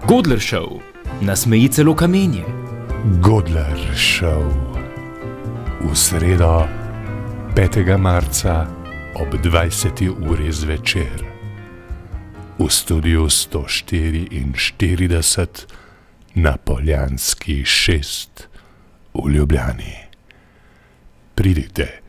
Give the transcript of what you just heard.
Godler Show, nasmeji celo kamenje. Godler Show v sredo 5. marca ob 20. uri zvečer v studiu 144 na Poljanski 6 v Ljubljani. Pridite.